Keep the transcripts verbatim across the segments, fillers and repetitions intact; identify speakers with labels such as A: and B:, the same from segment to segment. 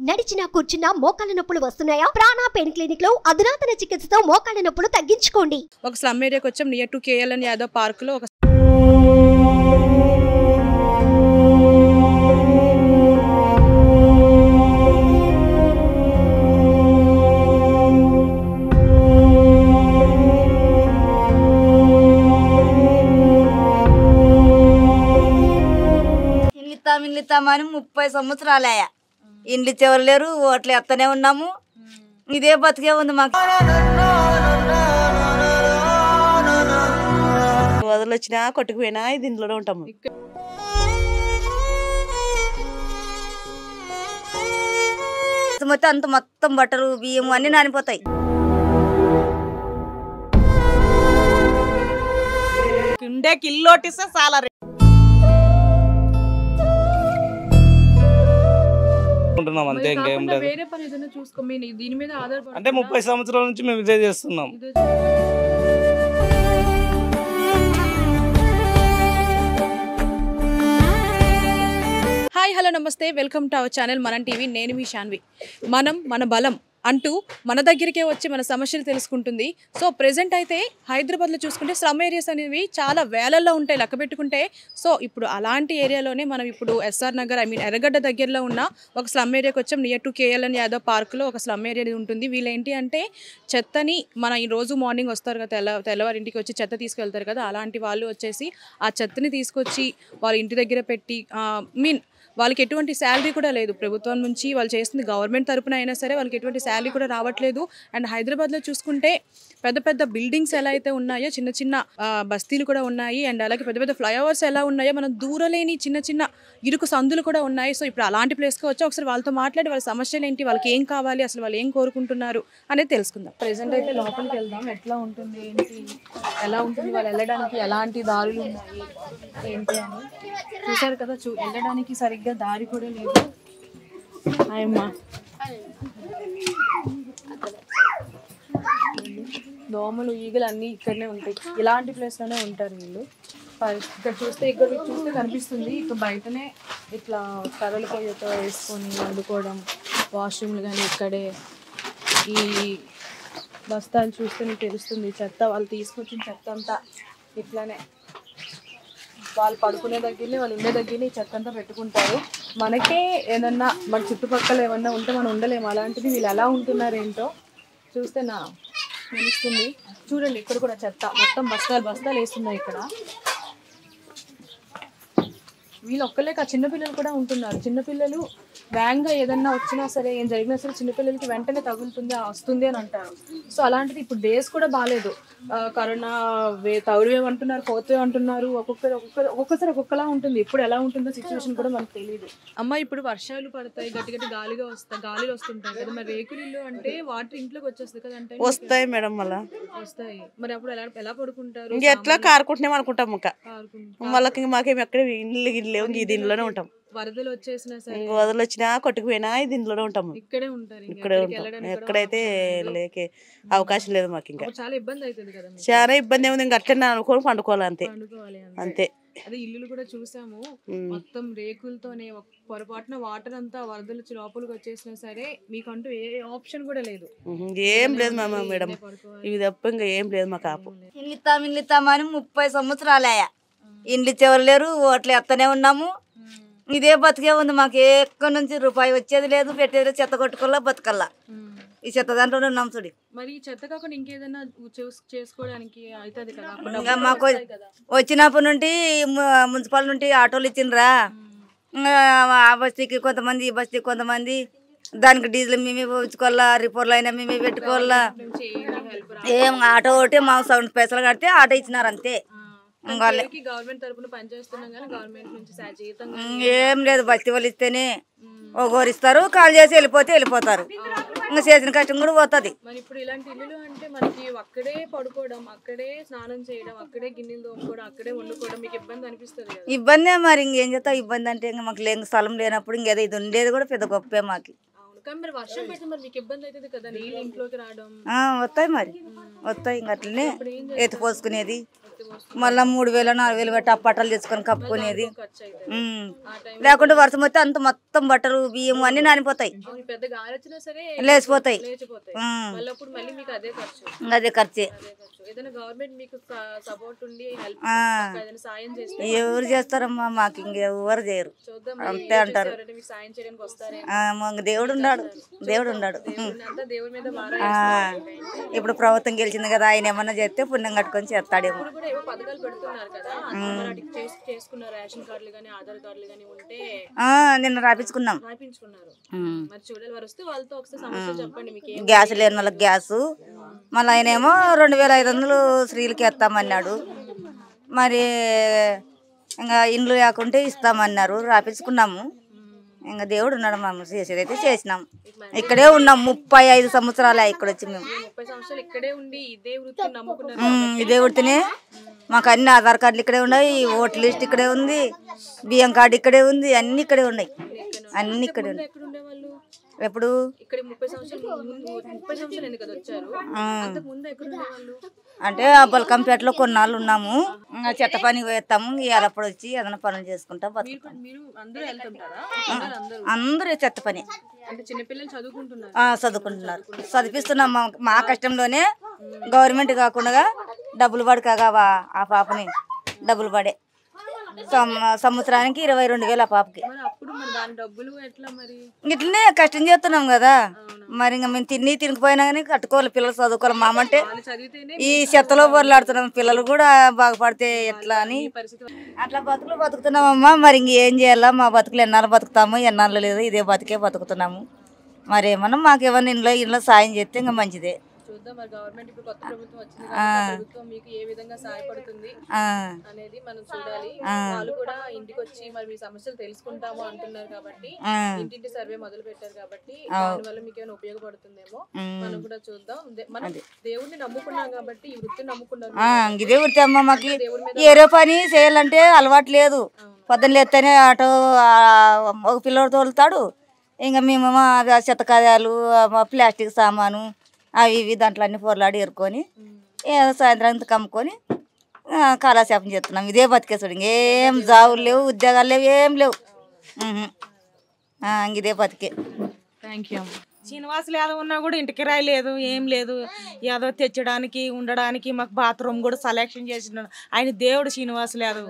A: నడిచినా కూర్చున్నా మోకాళ్ళ నొప్పులు వస్తున్నాయా? ప్రాణ పెయిన్ క్లినిక్ లో అధునాతన చికిత్సతో మోకాళ్ళ నొప్పులు తగ్గించుకోండి.
B: ఒక స్లమ్ ఏరియాకి వచ్చాం, near to KLN Yadav park లో. ఒక
C: ఇల్లుతామని ముప్పై సంవత్సరాలయ్యా, ఇండ్లు ఇచ్చేవారు లేరు, ఓట్లు ఎత్తనే ఉన్నాము. ఇదే బతికే ఉంది మాకు.
D: వదలు వచ్చినా కొట్టుకుపోయినా ఇది ఇంట్లోనే ఉంటాము.
C: మొత్తం అంత మొత్తం బట్టలు బియ్యం అన్ని నానిపోతాయి.
D: కిండే కిల్లోటిస్తే చాలా
E: అంతే, ఇంకేం లేదు. అంటే ముప్పై సంవత్సరాల నుంచి మేము ఇదే చేస్తున్నాం.
B: హాయ్, హలో, నమస్తే, welcome to our channel Manam TV. నేను మీ శాన్వి. మనం మన బలం అంటూ మన దగ్గరికే వచ్చి మన సమస్యలు తెలుసుకుంటుంది. సో ప్రెజెంట్ అయితే హైదరాబాద్లో చూసుకుంటే స్లమ్ ఏరియాస్ అనేవి చాలా వేలల్లో ఉంటాయి లెక్క పెట్టుకుంటే. సో ఇప్పుడు అలాంటి ఏరియాలోనే మనం ఇప్పుడు ఎస్ఆర్ నగర్ ఐ మీన్ ఎర్రగడ్డ దగ్గరలో ఉన్న ఒక స్లమ్ ఏరియాకి వచ్చాం. నియర్ టు కేఎల్ఎన్ యాదవ్ పార్క్లో ఒక స్లమ్ ఏరియా ఉంటుంది. వీళ్ళు ఏంటి అంటే చెత్తని మన ఈ రోజు మార్నింగ్ వస్తారు కదా, తెల్ల తెల్లవారింటికి వచ్చి చెత్త తీసుకెళ్తారు కదా, అలాంటి వాళ్ళు వచ్చేసి ఆ చెత్తని తీసుకొచ్చి వాళ్ళ ఇంటి దగ్గర పెట్టి మీన్ వాళ్ళకి ఎటువంటి శాలరీ కూడా లేదు ప్రభుత్వం నుంచి. వాళ్ళు చేస్తుంది గవర్నమెంట్ తరపున అయినా సరే వాళ్ళకి ఎటువంటి శాలరీ కూడా రావట్లేదు. అండ్ హైదరాబాద్లో చూసుకుంటే పెద్ద పెద్ద బిల్డింగ్స్ ఎలా అయితే ఉన్నాయో చిన్న చిన్న బస్తీలు కూడా ఉన్నాయి. అండ్ అలాగే పెద్ద పెద్ద ఫ్లైఓవర్స్ ఎలా ఉన్నాయో మనం దూరలేని చిన్న చిన్న ఇరుకు సందులు కూడా ఉన్నాయి. సో ఇప్పుడు అలాంటి ప్లేస్కి వచ్చి ఒకసారి వాళ్ళతో మాట్లాడి వాళ్ళ సమస్యలు ఏంటి, వాళ్ళకి ఏం కావాలి, అసలు వాళ్ళు ఏం కోరుకుంటున్నారు అనేది తెలుసుకుందాం. ప్రెసెంట్ అయితే లోపలికి వెళ్దాం. ఎట్లా ఉంటుంది, ఏంటి, ఎలా ఉంటుంది, వాళ్ళు వెళ్ళడానికి ఎలాంటి దారులు ఉన్నాయి ఏంటి అని చూసారు కదా. చూ వెళ్ళడానికి సరిగ్గా దారి కూడా లేదు. అయ్యమ్మా, దోమలు ఈగలు అన్నీ ఇక్కడనే ఉంటాయి. ఇలాంటి ప్లేస్లోనే ఉంటారు వీళ్ళు. ఇక్కడ చూస్తే ఇక్కడ చూస్తే కనిపిస్తుంది. ఇక బయటనే ఇట్లా కర్రల పొయ్యితో వేసుకొని వండుకోవడం, వాష్రూమ్లు కానీ ఇక్కడే. ఈ బస్తాలు చూస్తే మీకు తెలుస్తుంది చెత్త వాళ్ళు తీసుకొచ్చిన చెత్త అంతా ఇట్లానే వాళ్ళు పడుకునే దగ్గరనే వాళ్ళు ఉండే దగ్గరనే ఈ చెత్త అంతా పెట్టుకుంటారు. మనకే ఏదన్నా మన చుట్టుపక్కల ఏమన్నా ఉంటే మనం ఉండలేము. అలాంటిది వీళ్ళు ఎలా ఉంటున్నారు ఏంటో చూస్తే నా తెలుస్తుంది. చూడండి, ఇక్కడ కూడా చెత్త మొత్తం బస్తాలు బస్తాలు వేస్తున్నాయి ఇక్కడ. వీళ్ళు ఒక్కలేక చిన్నపిల్లలు కూడా ఉంటున్నారు. చిన్నపిల్లలు వేగంగా ఏదన్నా వచ్చినా సరే ఏం జరిగినా సరే చిన్నపిల్లలకి వెంటనే తగులుతుంది వస్తుంది అని అంటారు. సో అలాంటిది ఇప్పుడు డేస్ కూడా బాగాలేదు. కరోనా వే థర్డ్ వేవ్ అంటున్నారు, ఫోర్త్ వేవ్ అంటున్నారు. ఒక్కొక్కరు ఒక్కొక్కరు ఒక్కొక్కసారి ఒక్కొక్కలా ఉంటుంది. ఇప్పుడు ఎలా ఉంటుందో సిచ్యువేషన్ కూడా మనకు తెలియదు. అమ్మ, ఇప్పుడు వర్షాలు పడతాయి, గట్టి గట్టి గాలిగా వస్తాయి, గాలిలో వస్తుంటాయి కదా. మరి రేకులు ఇల్లు అంటే వాటర్ ఇంట్లోకి వచ్చేస్తుంది కదా, అంటే
D: వస్తాయి మేడం, మళ్ళా
B: వస్తాయి. మరి అప్పుడు ఎలా ఎలా పడుకుంటారు?
D: ఇంకా ఎట్లా కారుకుంటున్నాం అనుకుంటాం. ఇంకా వాళ్ళకి మాకేమి ఎక్కడ ఇల్లు గిల్లు లేవు, ఇది ఇంట్లోనే ఉంటాం.
B: వరదలు వచ్చేసినా సరే
D: వదలు వచ్చినా కొట్టుకుపోయినా ఇది ఇంట్లోనే ఉంటాము.
B: ఇక్కడే ఉంటారు,
D: ఇక్కడే ఉంటాం. ఎక్కడైతే లేకే అవకాశం లేదు మాకు. ఇంకా
B: చాలా ఇబ్బంది అవుతుంది కదా.
D: చాలా ఇబ్బంది ఏముంది. ఇంకా అట్లనే అనుకోని పండుకోవాలి అంతే అంతే.
B: అదే ఇల్లులు కూడా చూసాము, మొత్తం రేకులతోనే. పొరపాటున వాటర్ అంతా వరదలు వచ్చి లోపలికి వచ్చేసినా సరే మీకంటూ ఏ ఆప్షన్ కూడా లేదు.
D: ఏం లేదు మా మేడం, ఇవి తప్ప ఇంకా ఏం లేదు మా కాపు.
C: ఇల్లు ఇస్తాం ఇల్లు ఇస్తామని ముప్పై సంవత్సరాలయ్యా, ఇండ్లు ఇచ్చేవారు లేరు, ఓట్లు ఎత్తనే ఉన్నాము. ఇదే బతికే ఉంది మాకు. ఎక్కడి నుంచి రూపాయి వచ్చేది లేదు, పెట్టేది చెత్త కొట్టుకోల్లా బతకల్లా. ఈ చెత్త దాంట్లోనే ఉన్నాం చూడు.
B: మరి చెత్త కాకుండా ఇంకేదైనా చేసుకోవడానికి అవుతుంది కదా.
C: ఇంకా మాకు వచ్చినప్పటి నుండి మున్సిపల్ నుండి ఆటోలు ఇచ్చిండ్రా. ఆ బస్తీకి కొంతమంది, ఈ బస్తీకి కొంతమంది. దానికి డీజిల్ మేమే పోయించుకోవాలా, రిపోర్ట్లు అయినా మేమే పెట్టుకోవాలా. ఏం ఆటో ఒకటి మా సౌండ్ పైసలు కడితే ఆటో ఇచ్చినారు అంతే. ఏం లేదు, బస్తీ వాళ్ళు ఇస్తేనే ఒకరు ఇస్తారు, కాల్ చేసి వెళ్ళిపోతే వెళ్ళిపోతారు. ఇంకా చేసిన కష్టం కూడా పోతుంది.
B: మరి ఇప్పుడు ఇలాంటి ఇల్లులు అంటే మనకి అక్కడే పడుకోవడం, అక్కడే స్నానం చేయడం, అక్కడే గిన్నెలు తోముకోవడం, అక్కడే వండుకోవడం మీకు ఇబ్బంది అనిపిస్తుంది కదా.
C: ఇబ్బందే మరి, ఇంకేం చేస్తావు. ఇబ్బంది అంటే ఇంకా మాకు లేని స్థలం లేనప్పుడు ఇంకేదో ఇది ఉండేది కూడా పెద్ద గొప్పే మాకు.
B: కానీ మరి వర్షం పడితే మరి మీకు ఇబ్బంది అవుతుంది కదా నీళ్ళు ఇంట్లోకి రావడం.
C: ఆ, వస్తాయి మరి వస్తాయి ఇంక అట్లనే ఎత్తి పోసుకునేది, మళ్ళీ మూడు వేలు నాలుగు వేలు పెట్టి ఆ బట్టలు తెచ్చుకొని కప్పుకునేది. ఉమ్. లేకుంటే వర్షం వస్తే అంత మొత్తం బట్టలు బియ్యం అన్ని నానిపోతాయి,
B: అవును, పెద్ద గాలి వచ్చినా సరే
C: లేచిపోతాయి.
B: లేచిపోతాయి.
C: ఉమ్.
B: మళ్ళీ అప్పుడు మళ్ళీ మీకు అదే ఖర్చు.
C: అదే ఖర్చే.
B: అదే ఖర్చు. ఏదైనా గవర్నమెంట్ మీకు సపోర్ట్ ఉండి హెల్ప్
C: ఆ.
B: ఏదైనా సాయం చేస్తే
C: ఎవరు చేస్తారమ్మా, మాకు ఇంకెవరు చేయరు,
B: చూద్దాం.
C: అంతే అంటారు.
B: ఎవరైనా మీకు సాయం చేయడానికి వస్తారే.
C: ఆ, మాకు దేవుడు ఉన్నాడు, దేవుడు ఉన్నాడు.
B: అంతా దేవుడి మీద భారం
C: ఆ, ఇప్పుడు ప్రభుత్వం గెలిచింది కదా, ఆయన ఏమన్నా చేస్తే పుణ్యం కట్టుకొని చేస్తాడేమో.
B: ఇప్పుడు కూడా ఏవో పథకాలు పెడుతున్నారు కదా, మరి వాటికి చేసు- చేసుకున్న రేషన్ కార్డులు కానీ ఆధార్ కార్డులు కానీ ఉంటే
C: ఆ, నిన్న రాపించుకున్నాం.
B: రాయించుకున్నారు.
C: ఉమ్.
B: మరి చూడాలి, వారు వస్తే వాళ్ళతో ఒకసారి సమస్య చెప్పండి. మీకు ఏం
C: గ్యాస్ లేని వాళ్ళకి గ్యాసు, మళ్ళీ ఆయన ఏమో రెండు వేల ఐదు వందలు స్త్రీలకి ఇస్తామన్నాడు. మరి ఇంకా ఇండ్లు లేకుంటే ఇస్తామన్నారు, రాపించుకున్నాము. ఇంకా దేవుడు ఉన్నాడు, మేము చేసేదైతే చేసినాం. ఇక్కడే ఉన్నాం ముప్పై ఐదు సంవత్సరాలే ఇక్కడ వచ్చి మేము.
B: ముప్పై సంవత్సరాలు ఇక్కడే ఉండి ఇదే వృత్తిని నమ్ముకున్నారు.
C: ఉమ్, ఇదే వృత్తినే. మాకు అన్ని ఆధార్ కార్డులు ఇక్కడే ఉన్నాయి, ఓటర్ లిస్ట్ ఇక్కడే ఉంది, బియ్యం కార్డు ఇక్కడే ఉంది, అన్ని ఇక్కడే ఉన్నాయి, అన్ని ఇక్కడే ఉన్నాయి.
B: ఎక్కడ ఉండేవాళ్ళు?
C: ఎప్పుడు
B: ఇక్కడ ముప్పై సంవత్సరాలు ముందు- ముప్పై సంవత్సరాలు ఎందుకు కదా వచ్చారు? అంతకు ముందు ఎక్కడ ఉండేవాళ్ళు?
C: అంటే ఆ బల్కంపేటలో కొన్నాళ్ళు ఉన్నాము. ఇంకా చెత్త పని వేస్తాము, ఇవాళప్పుడు వచ్చి ఏదైనా పనులు చేసుకుంటా బతుకుతాం.
B: మీరు అందరూ వెళ్తుంటారా? ఉన్నారు అందరూ.
C: అందరూ చెత్త పని.
B: అంటే చిన్నపిల్లలు చదువుకుంటున్నారు.
C: ఆ, చదువుకుంటున్నారు, చదివిస్తున్నాం. మా మా కష్టంలోనే గవర్నమెంట్ కాకుండా డబ్బులు పడకగా ఆ పాపని డబ్బులు పడే సం- సంవత్సరానికి ఇరవై రెండు వేలు ఆ పాపకి.
B: మరి అప్పుడు మరి దాని డబ్బులు ఎట్లా మరి?
C: ఇట్లనే కష్టం చేస్తున్నాం కదా, మరి ఇంకా మేము తిని తినిగిపోయినా కానీ కట్టుకోవాలి, పిల్లలు చదువుకోవాలి. మామంటే
B: వాళ్ళు చదివితేనే
C: ఈ చెత్తలో బొరలాడుతున్నాం, పిల్లలు కూడా బాగుపడితే ఎట్లా అని
B: పరిస్థితి.
C: అట్లా బతుకులు బతుకుతున్నామమ్మా. మరి ఇంకేం చేయాలా, మా బతుకులు ఎన్నాళ్ళు బతుకుతాము, ఎన్నాళ్ళు లేదు, ఇదే బతికే బతుకుతున్నాము. మరి ఏమన్నా మాకు ఏమన్నా ఇంట్లో ఇంట్లో సాయం చేస్తే ఇంకా మంచిదే.
B: చూద్దాం మరి గవర్నమెంట్ ఇప్పుడు కొత్త ప్రభుత్వం వచ్చింది కదా, ఆ ప్రభుత్వం మీకు ఏ విధంగా సహాయపడుతుంది
C: ఆ,
B: అనేది మనం చూడాలి. వాళ్ళు కూడా ఇంటికి వచ్చి మరి మీ సమస్యలు తెలుసుకుంటాము అంటున్నారు కాబట్టి,
C: ఆ,
B: ఇంటింటి సర్వే మొదలు పెట్టారు కాబట్టి దాని వల్ల మీకు ఏమైనా ఉపయోగపడుతుందేమో మనం కూడా చూద్దాం. దే- మనం దేవుడిని నమ్ముకున్నాం కాబట్టి ఈ వృత్తిని నమ్ముకున్నారు.
C: ఆ, ఇదే వృత్తి అమ్మ. మాకు ఏరే పని చేయాలంటే అలవాటు లేదు. పొద్దున్న లేస్తేనే ఆటో ఆ, ఒక పిల్లడు తోలుతాడు, ఇంకా మేమేమో అవి చెత్తకాయాలు ప్లాస్టిక్ సామాను అవి ఇవి దాంట్లో అన్ని పొరలాడి ఏరుకొని ఏదో సాయంత్రం కమ్ముకొని కాలక్షేపం చేస్తున్నాం. ఇదే బతికేసాడు, ఇంకేం జాబులు లేవు, ఉద్యోగాలు లేవు, ఏం లేవు. ఉహు. ఆ, ఇంక ఇదే బతికే.
B: Thank you.
D: శ్రీనివాసులు యాదవ్ ఉన్నా కూడా ఇంటి కిరాయి లేదు, ఏం లేదు. ఏదో తెచ్చడానికి ఉండడానికి మాకు బాత్రూమ్ కూడా సెలెక్షన్ చేసిండు ఆయన దేవుడు శ్రీనివాసులు యాదవ్.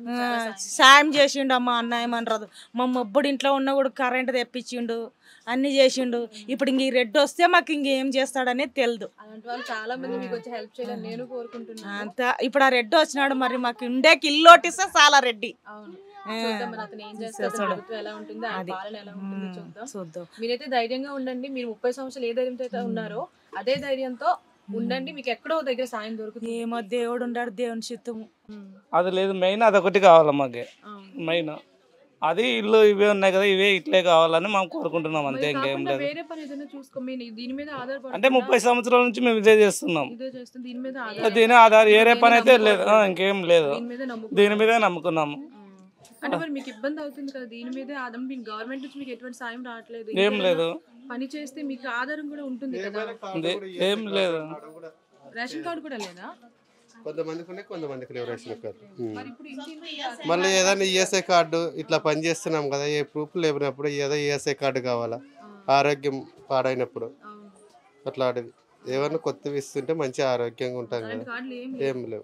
D: సాయం చేసిండు అమ్మ, అన్న ఏమనరాదు. మా మొబ్బుడు ఇంట్లో ఉన్నా కూడా కరెంట్ తెప్పించిండు, అన్ని చేసిండు. ఇప్పుడు ఇంక ఈ రెడ్డి వస్తే మాకు ఇంకేం చేస్తాడనేది తెలియదు.
B: అలాంటి వాళ్ళు చాలా మంది మీకు వచ్చి హెల్ప్ చేయాలని నేను కోరుకుంటున్నాను.
D: అంత ఇప్పుడు ఆ రెడ్డి వచ్చినాడు, మరి మాకు ఇండేకి ఇల్లోటిస్తే చాలా రెడ్డి.
B: అవును, చూద్దాం మరి అతను ఏం చేస్తాడు, ప్రభుత్వం ఎలా ఉంటుందో, ఆయన పాలన ఎలా ఉంటుందో చూద్దాం.
D: చూద్దాం.
B: మీరైతే ధైర్యంగా ఉండండి. మీరు ముప్పై సంవత్సరాలు ఏ ధైర్యంతో అయితే ఉన్నారో అదే ధైర్యంతో ఉండండి. మీకు ఎక్కడో దగ్గర సాయం దొరుకుతుంది.
D: ఏమో దేవుడు ఉన్నాడు, దేవుని చిత్తము.
E: అది లేదు, మెయిన్ అదొకటి కావాలి మాకు. మెయిన్ అది ఇల్లు ఇవే ఉన్నాయి కదా, ఇవే ఇట్లే కావాలని మేము కోరుకుంటున్నాం, అంతే, ఇంకేం లేదు.
B: వేరే పని ఏదైనా చూసుకో, మీ దీని మీద ఆధారపడి
E: అంటే ముప్పై సంవత్సరాల నుంచి మేము ఇదే చేస్తున్నాం.
B: ఇదే చేస్తుంది. దీని మీద ఆధార
E: దీని ఆధార్ వేరే పని అయితే లేదు, ఆ, ఇంకేం లేదు,
B: దీని మీద నమ్ముకో.
E: దీని మీదే నమ్ముకున్నాము.
B: అంటే మరి మీకు ఇబ్బంది అవుతుంది కదా, దీని మీదే ఆధారం. మీకు గవర్నమెంట్ నుంచి మీకు ఎటువంటి సాయం రావట్లేదు,
E: ఏం లేదు,
B: పని చేస్తే మీకు ఆధారం కూడా ఉంటుంది కదా.
E: ఇది ఏం లేదు.
B: రేషన్ కార్డు కూడా లేదా?
F: కొంతమందికి ఉన్నాయి, కొంతమందికి లేవు రేషన్ కార్డు.
B: మరి ఇప్పుడు ఇంటి
F: మళ్ళీ ఏదైనా ఈఎస్ఐ కార్డు ఇట్లా పని చేస్తున్నాం కదా, ఏ ప్రూఫ్ లేనప్పుడు ఏదో ఈఎస్ఐ కార్డు కావాలా, ఆరోగ్యం పాడైనప్పుడు అట్లా ఆడేది. ఏమన్నా కొత్తవి ఇస్తుంటే మంచి ఆరోగ్యంగా ఉంటాం కదా,
B: కార్డులు ఏం
F: ఏం లేవు.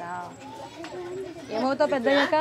B: ఏమవుతావు పెద్దయ్యాక?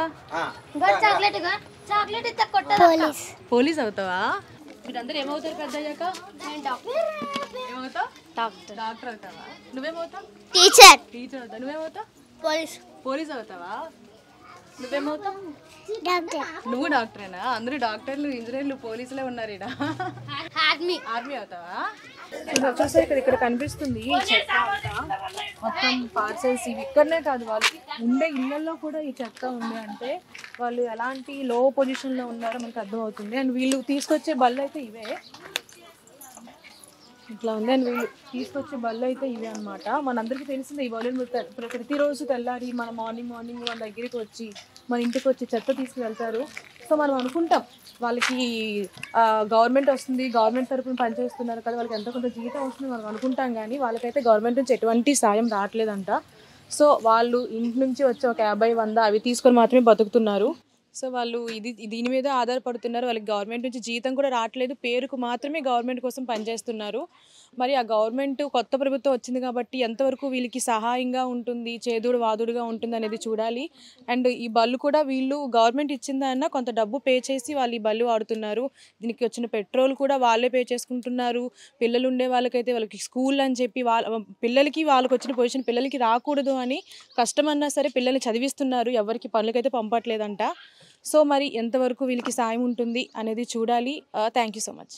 B: పోలీస్ అవుతావా? మీరందరూ ఏమవుతారు పెద్దయ్యాక? ఏమవుతావు? డాక్టర్. డాక్టర్ అవుతావా? నువ్వేమవుతావు?
A: టీచర్.
B: టీచర్ అవుతావు. నువ్వేమవుతావు?
A: పోలీస్.
B: పోలీస్ అవుతావా? నువ్వేమవుతావు?
A: డాక్టర్.
B: నువ్వు డాక్టరేనా? అందరూ డాక్టర్లు, ఇంజనీర్లు, పోలీసులే ఉన్నారు ఇక్కడ.
A: ఆర్మీ.
B: ఆర్మీ అవుతావా? వచ్చేసి ఇక్కడ ఇక్కడ కనిపిస్తుంది ఈ చెత్త అంతా. మొత్తం పార్సెల్స్ ఇవి ఇక్కడనే కాదు, వాళ్ళు ఉండే ఇళ్లలో కూడా ఈ చెత్త ఉంది అంటే వాళ్ళు ఎలాంటి లో పొజిషన్లో ఉన్నారో మనకు అర్థమవుతుంది. అండ్ వీళ్ళు తీసుకొచ్చే బళ్ళు అయితే ఇవే, ఇట్లా ఉంది. అండ్ వీళ్ళు తీసుకొచ్చే బళ్ళు అయితే ఇవే అనమాట. మనందరికీ తెలిసిందే ఈ బళ్ళు ప్రతిరోజు తెల్లారి మన మార్నింగ్ మార్నింగ్ మన దగ్గరికి వచ్చి మన ఇంటికి వచ్చి చెత్త తీసుకువెళ్తారు. సో మనం అనుకుంటాం వాళ్ళకి గవర్నమెంట్ వస్తుంది, గవర్నమెంట్ తరపున పనిచేస్తున్నారు కదా, వాళ్ళకి ఎంతో కొంత జీతం వస్తుంది మనం అనుకుంటాం, కానీ వాళ్ళకైతే గవర్నమెంట్ నుంచి ఎటువంటి సాయం రావట్లేదంట. సో వాళ్ళు ఇంటి నుంచి వచ్చే ఒక యాభై వంద అవి తీసుకొని మాత్రమే బతుకుతున్నారు. సో వాళ్ళు ఇది దీని మీద ఆధారపడుతున్నారు. వాళ్ళకి గవర్నమెంట్ నుంచి జీతం కూడా రావట్లేదు, పేరుకు మాత్రమే గవర్నమెంట్ కోసం పనిచేస్తున్నారు. మరి ఆ గవర్నమెంట్ కొత్త ప్రభుత్వం వచ్చింది కాబట్టి ఎంతవరకు వీళ్ళకి సహాయంగా ఉంటుంది, చేదుడు వాదుడుగా ఉంటుంది అనేది చూడాలి. అండ్ ఈ బళ్ళు కూడా వీళ్ళు గవర్నమెంట్ ఇచ్చిందన్న కొంత డబ్బు పే చేసి వాళ్ళు ఈ బళ్ళు వాడుతున్నారు. దీనికి వచ్చిన పెట్రోల్ కూడా వాళ్ళే పే చేసుకుంటున్నారు. పిల్లలు ఉండే వాళ్ళకైతే వాళ్ళకి స్కూల్ అని చెప్పి వాళ్ళ పిల్లలకి వాళ్ళకి వచ్చిన పొజిషన్ పిల్లలకి రాకూడదు అని కష్టమన్నా సరే పిల్లల్ని చదివిస్తున్నారు, ఎవరికి పనులకైతే పంపట్లేదంట. సో మరి ఎంతవరకు వీళ్ళకి సాయం ఉంటుంది అనేది చూడాలి. Thank you so much.